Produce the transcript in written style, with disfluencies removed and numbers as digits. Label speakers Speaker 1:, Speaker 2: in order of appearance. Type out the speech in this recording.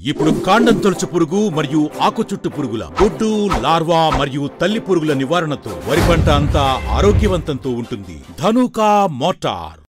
Speaker 1: ఇప్పుడు కాండం తొలుచు పురుగు మరియు ఆకు చుట్టు పురుగుల గుడ్డు, లార్వా మరియు తల్లి పురుగుల నివారణతో వరి పంట అంతా ఆరోగ్యవంతంతో ఉంటుంది. ధనుకా మోటార్.